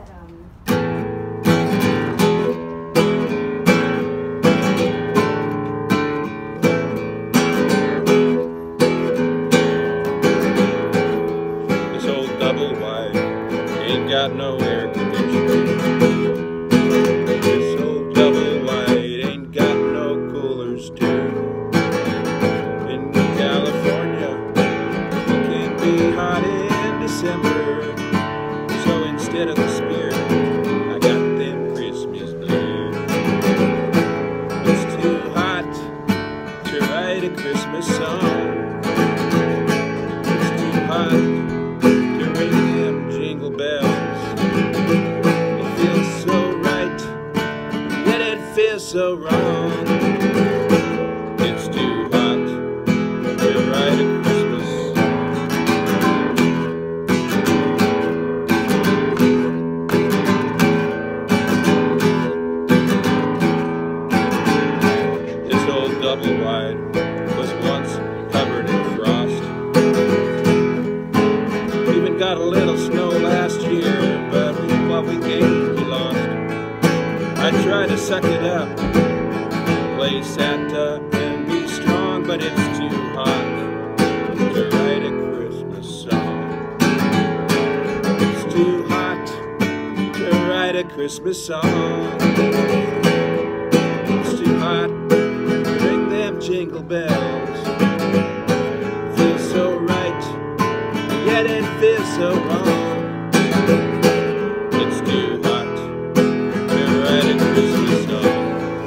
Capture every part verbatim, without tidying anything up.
that, um... This old double wide ain't got no air conditioning. This old double wide ain't got no coolers too. In California, it can be hot in December. So instead of the Spirit, I got them Christmas blues. It's too hot to write a Christmas song. It's too hot to ring them jingle bells. It feels so right, yet it feels so wrong. It's too hot to write a Christmas song. This old double wide was once covered in frost. Even got a little snow last year, but what we gained we lost. I tried to suck it up, play Santa and be strong, but it's too hot to write a Christmas song. It's too hot to write a Christmas song. It's too hot to ring them jingle bells. Feels so right, yet it feels so wrong. It's too hot to write a Christmas song.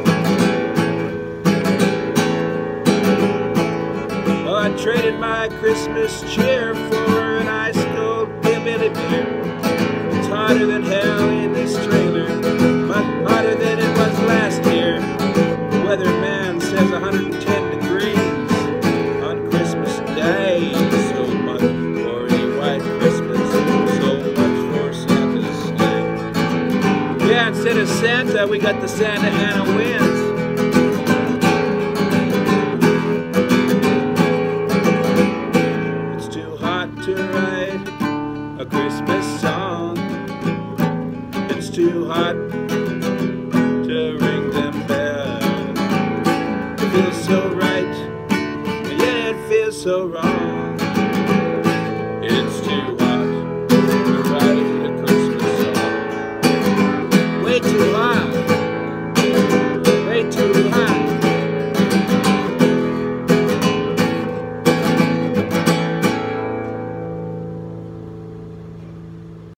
Oh, I traded my Christmas cheer for an ice cold hillbilly beer. It's hotter than hell in this trailer, but hotter than it was last year. The weatherman says one hundred ten degrees on Christmas Day. So much for a white Christmas, so much for Santa's sleigh. Yeah, instead of Santa, we got the Santa Ana winds. It's too hot to write a Christmas song. It's too hot